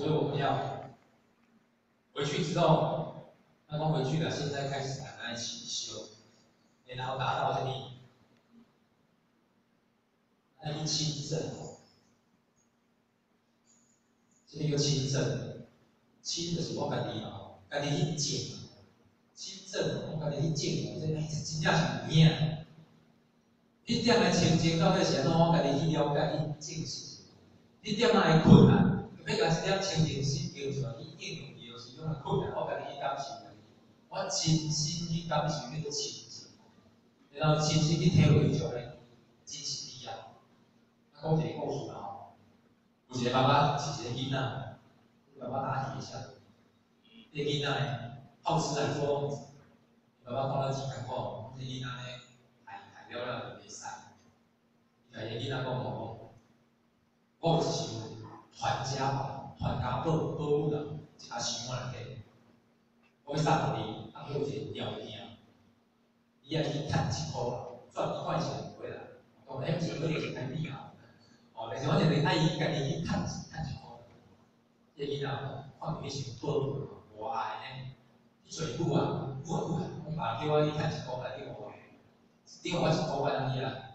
所以我们要回去之后，那光回去了，现在开始赶在一起修，然后达到这里，那一清正，这个清正，清就是我家己嘛，家己去静，清正我家己去静，这真正是有影。迄点来清净到底是安怎？我家己去了解去证实。迄点仔的困难，要甲一点清净心叫出来去应用伊，就是种的困难，我家己去感受。我真心去感受迄个清净，然后真心去体会迄种的真实力啊。讲一个故事啦，有一个爸爸是一个囡仔，爸爸打伊一下，这个囡仔呢，好吃懒做，爸爸讲了几百块，这囡仔呢，害了就袂使。伊甲伊囡仔讲无，我有想传家宝，传家宝物啦，一下想来底，我要送互你，啊，有一个条件，你爱去趁1箍啦，赚1块钱回来。我讲，迄1块钱台币啊，哦，但是我认为爱伊家己去趁1箍。这囡仔看到迄想宝物，我爱呢，去找母啊，我爸叫我去趁1箍来叫我，另外我1箍来伊啊。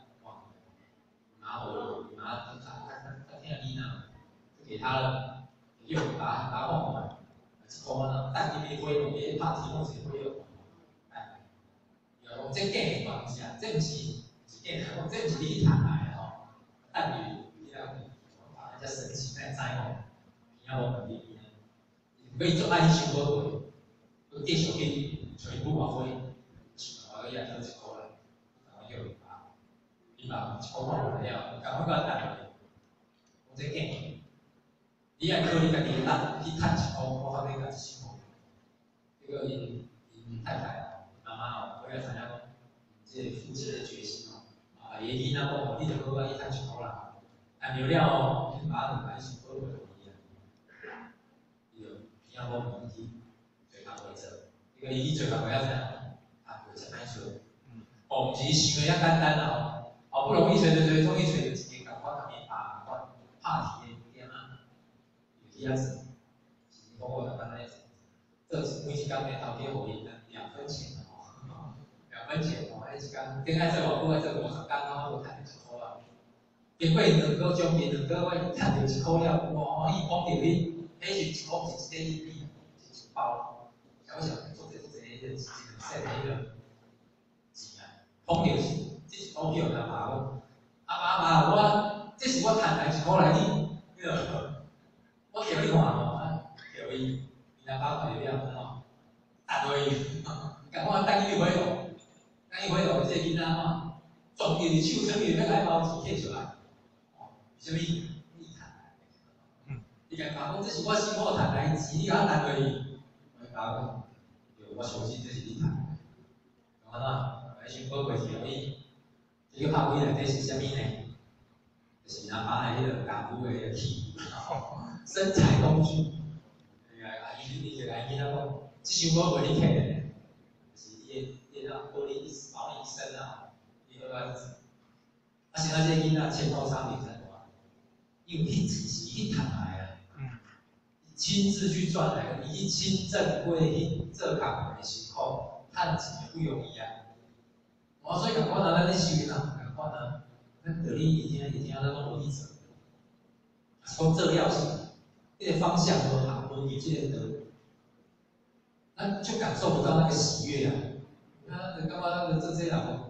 拿他听囡仔，就给他了，给我答案嘛，1箍呢，但伊袂会用，伊拍题目是会用，哎，然后这计方式，这毋是计，这毋是你去谈来的吼，但你把人家神奇在知吼，然后问你，可以做爱去想好过，就继续去找母话会，我也叫1箍来，然后叫伊把1箍换来了，赶快甲答来。我这建议，你也可以家己去趁1箍，我后面甲一想，这个因太太啊，妈妈哦，我也知影讲，这夫妻的决心哦，啊，伊囡仔讲，你就好啊，去趁1箍啦，但了了哦，你把2块想好落去啊，伊就偏啊无问题，做工会做，这个伊去做工会晓怎样？啊，会真歹做，哦，毋是想的遐简单啦哦，好不容易找，终于找到一个共款同伊拍题的点啊，有这样子，包括刚才这每一天的头家互伊2分钱哦，2分钱哦，迄一天顶爱做偌久，爱做50天，我就赚1箍啊。经过2个钟面2个月，赚到1箍了，哇！伊讲到你，迄是1箍是1块硬币，是1包。我想做这迄个洗迄个钱啊，讲到是这是股票来把握。爸，我这是我赚来1箍来你，我叫你看吼，叫伊2把看着了吼，答落伊，甲我等伊回路，这个囡仔吼，撞着伊手上面要来包钱摕出来，啥物？你赚来？伊甲讲这是我辛苦赚来钱，你甲我答落伊，我讲，我相信这是你赚来，懂吗？我想宝贵是互伊，这个拍开内底是啥物呢？就是拿把迄个功夫的迄个器，生产工具。伊就来囡仔讲，这首歌袂你听的，就是伊那保你保你一生啊，伊好安子。啊，现在这囡仔钱包产品在多，因为迄钱是伊赚来的，亲自去赚来的，伊亲正规去做工的辛苦，赚钱不容易啊。我所以讲，我拿咱咧收银啊，讲啊。咱道理一天咱拢无去做，讲做了是，这个方向无好，无去这个得，咱就感受不到那个喜悦啊。那干嘛这人，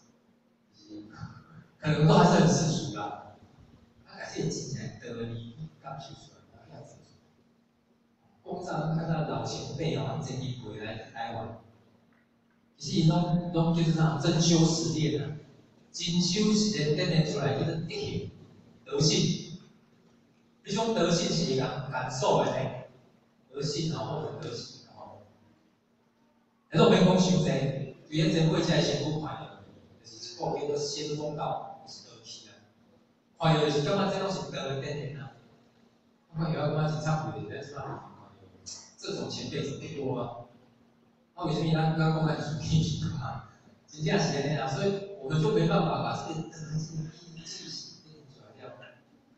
可能都还是很世俗啦。他还是有钱来得你感受出来的样子。工厂看到老前辈哦，真义回来台湾，其实拢就是啥真修实练啊。真修是练练出来就是德行、德性。这种德性是感受的呢，德性或者德行吼。但是我们讲修真，原真会在先不快乐，就是后边都先锋到是德气啊。快乐就是感觉这种是德的练啊。我看有感觉真忏悔的，但是嘛，这种前辈很多啊。那为什么咱讲咱属地啊？真正是安尼啊，所以我们就没办法把这个德性气息练出来掉。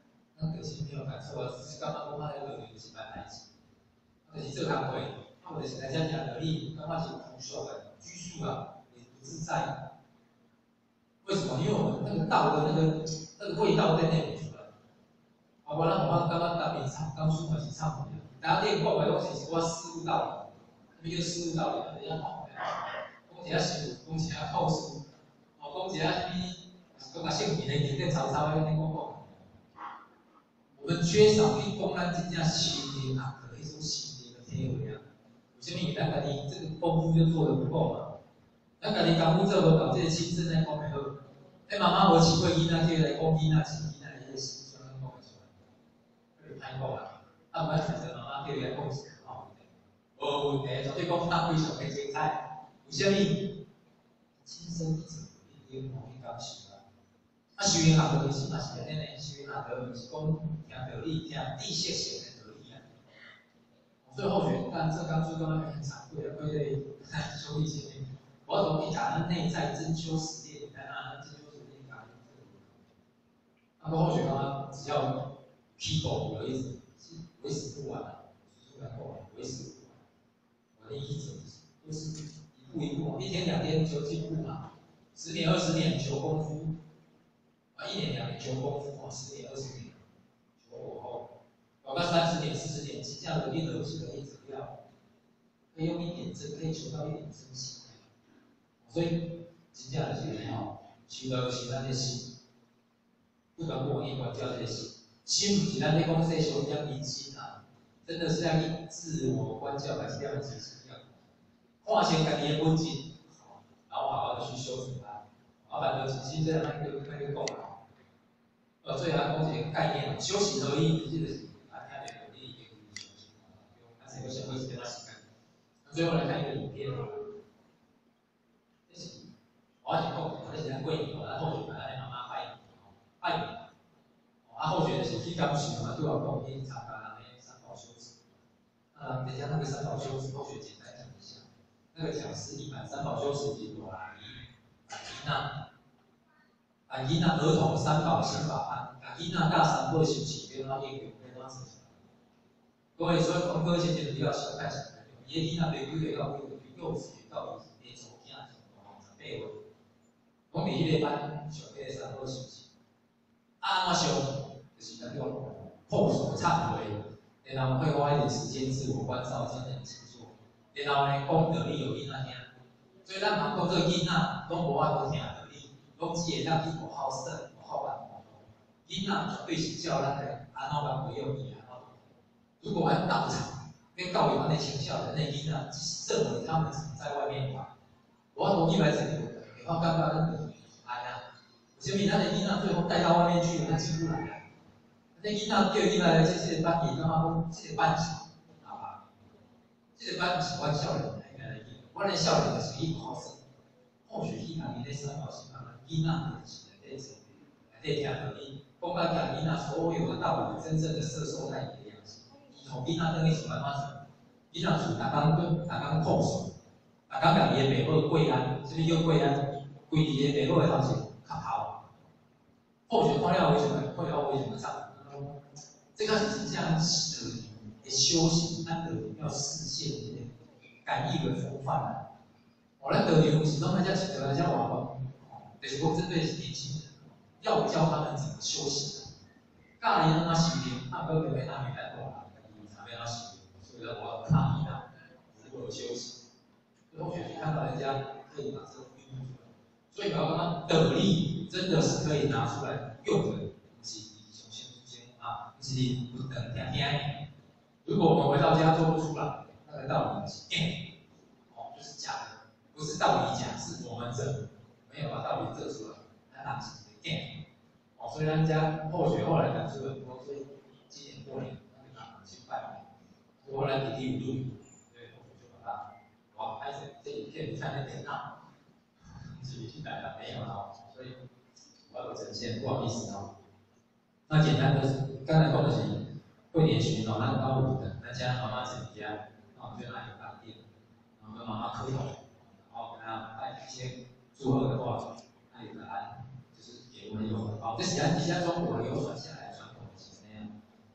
就是没有感受啊，只是感觉讲那个就是一般代志，就是做工会，就是大家讲能力，感觉是枯燥的、拘束啊，也不自在。为什么？因为我们那个道的那个味道在那里出来。啊，我让我刚刚当面唱，当初我是唱的，大家练过的东西是我思悟道理，那个思悟道理，人家讲一下修，讲一下后书，讲一下什么，讲个性别的经典曹操那讲。我们缺少去讲咱真正心灵啊，可以说心灵的体会啊。为什么？咱家己这个功夫就做得不够嘛。咱家己功夫做无够，这个亲身来讲袂好。哎，妈妈无饲过囡仔，叫来讲囡仔饲囡仔的迄个心酸，讲袂出来，有歹讲啦。啊，唔爱选择妈妈叫伊来讲是好问题，无问题，绝对讲他非常的精彩。为什么？亲身做，一定容易感受啊。啊，修行学道其实嘛是安尼呢，修行学道是讲听道理，听知识性的道理啊。所以或许，但这刚说刚刚很惭愧啊，愧对兄弟姐妹，我要从你讲的内在真修实练，在那真修实练讲这个。那么或许刚刚只要批斗有意思，是为时不晚啊，出来后为时不晚。我的意思就是一步一步，一天两天求进步嘛，10年20年求功夫。1年2年求功夫，10年20年求火候，搞到30年40年，真正的你就是可以怎么样？可以用一点真，可以求到一点真心。所以真正的是吼，修道是咱的心，不管过一关叫这个心，心不是咱咧讲说修养人心啊，真的是要以自我关照来这样子是要，看清家己的本质，然后好好的去修正它。啊，反正其实这样那个讲啊。最后讲一个概念，修行合一，这个是啊，看点努力也可以修行，但是有些会比较时间。那最后来看一个影片，这是我要讲，这是咱过年，咱后学咱妈妈拜年，啊后学的是去刚学嘛，对我讲去参加那三宝修持。等一下那个三宝修持后学简单讲一下，那个讲师一般三宝修持是多啦，囡仔儿童三宝心法案，囡仔教三宝修持，变怎应用，变怎实践。各位，所以讲课前你要小看小看，伊个囡仔袂几岁到幼稚到下初囝上大18岁，讲伫迄个班上迄个三宝修持，安怎上就是咱用空手忏悔，然后会花一点时间自我关照、精神静坐，然后呢讲道理有囡仔听，所以咱人讲做囡仔拢无法度听。拢只会当去无好胜、无好办。囡仔绝对是教咱的安怎办为用意安怎。如果按道场跟教育安尼请教的那囡仔，认为他们只在外面玩，我同意来这里，我感觉咱就是哎呀，有啥物咱的囡仔最后带到外面去，他进不来啊。那囡仔叫进来的这个班级，感觉讲这个班小，好吧？这个班是阮少年来的，阮的少年就是伊好胜。或许伊讲伊咧三宝是讲囡仔就是在这听道理，讲到讲囡仔所有的道理，真正的摄受在伊的样子。以后囡仔等于是干嘛做？囡仔是逐工控诉，逐工讲伊的爸母跪安，什么叫跪安？跪伫个爸母的头前磕头。或许看了为什么？看了为什么唱？这个是这样子的修行，咱得要实现这个感应的风范啊。咱道场是拢在遮一条在遮活动，就是讲针对年轻人，要教他们怎么修行，教伊安怎修炼，啊，不要被他们来讲，他们要修炼，所以我要抗议他，如何修行。或许你看到人家可以把这个运用出来，所以我要刚刚道理真的是可以拿出来用的，不是雄先啊，不是不等听听。如果我们回到家做不出来，那个道理是就是假的。不是道理讲，是我们人没有把道理做出来，那哪是的 game？ 所以人家后学后来讲出很多，所以今年过年那个去拜年，所以后来弟弟有录影，对，我就把它我拍成这影片，你看那电脑，自己去改了没有了，所以我要呈现，不好意思哦。那简单的是，刚才讲的是会点群哦，那高五的，那家妈妈自己家，那我们就拿一个当店，然后跟妈妈磕头。一些祝贺的话，那有答案，就是给我们有红包。这是咱中国流传下来的传统，是那样。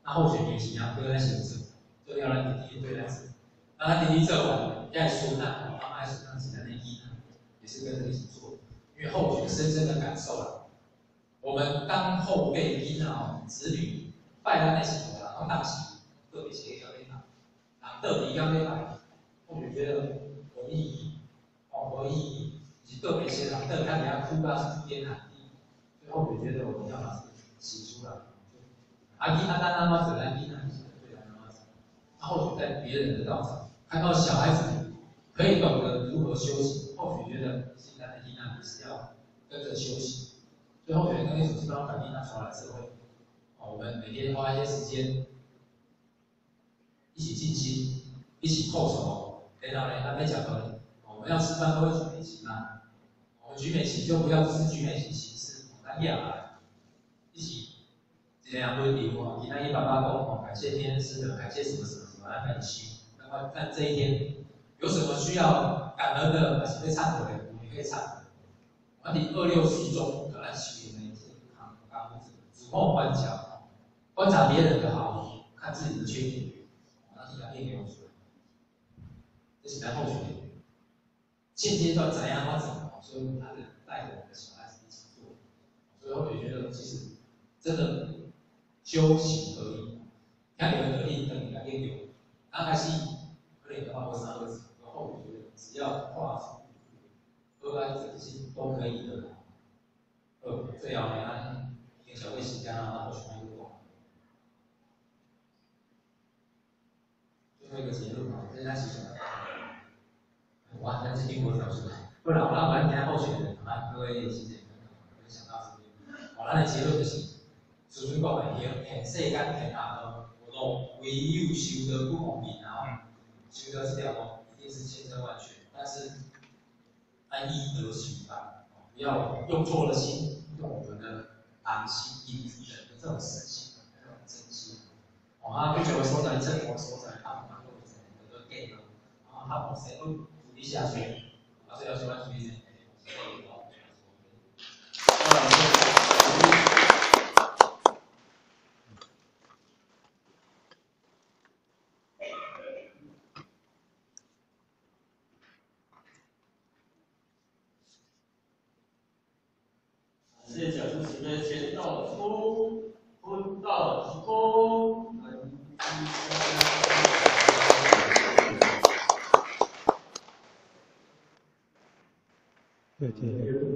那候选人是要对咱行政，就要来滴滴对咱做，那咱滴滴做完，要输难，慢慢输难是咱的意呢，也是跟着一起做，因为候选深深的感受了，我们当后辈囡仔子女拜咱的时候，然后当时特别协调的人特别讲的来，候选觉得有意义，有意义，是特别些人特看人家哭到是天寒地，所以候选觉得我们要把这个洗出来。啊，囡仔单单做，咱囡仔是对咱妈做。那或许在别人的道场看到小孩子可以懂得如何修行，或许觉得现在的囡仔也是要跟着修行。所以候选跟一组基本上把囡仔传来社会。我们每天花一些时间，一起静心，一起叩首。然后呢，他们讲的，我们要吃饭都会举美旗嘛。我们举美旗就不要只是举美旗形式，咱也来一起。这样会比我，其他188讲感谢天师的，感谢什么什么什么，来感谢。那么在这一天有什么需要感恩的，还是被忏悔的，我们可以忏悔。我们264中可能修炼的一些刚主动观察，观察别人的好，看自己的缺点，然后来练出来。这是在候选人现阶段怎样发展，所以他带着我们的小孩子一起做。所以我也觉得其实真的。修行而已，听你们可以等你来研究。刚开始可能要花3个字，然后我觉得只要画出2安整性都可以的。最好呢，按一个小卫时间啊，或许还有多。最后一个结论啊，这下是什么？哇，那是英国小说，不然我让我今天候选人啊，各位谢谢，分享到这边。我咱的结论就是。所以讲的，世间天下路，唯有修得不公平，然后修得这条路一定是千真万确，但是按医德修吧，不要用错了心，用我们的良心、人的这种实心、这种真心。啊，不久所在，正我所在，他们都是很多电脑，啊，他们谁都努力下去，啊，所以要喜欢注意些。 谢谢讲述时间先到出，分到提供。 对。